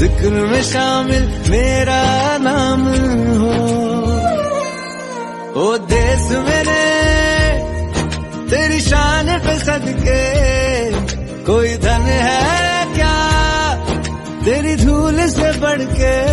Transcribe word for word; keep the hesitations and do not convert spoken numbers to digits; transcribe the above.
जिक्र में शामिल मेरा नाम हो। ओ देश मेरे तेरी शान पे सदके, कोई धन है क्या तेरी धूल से बढ़ के।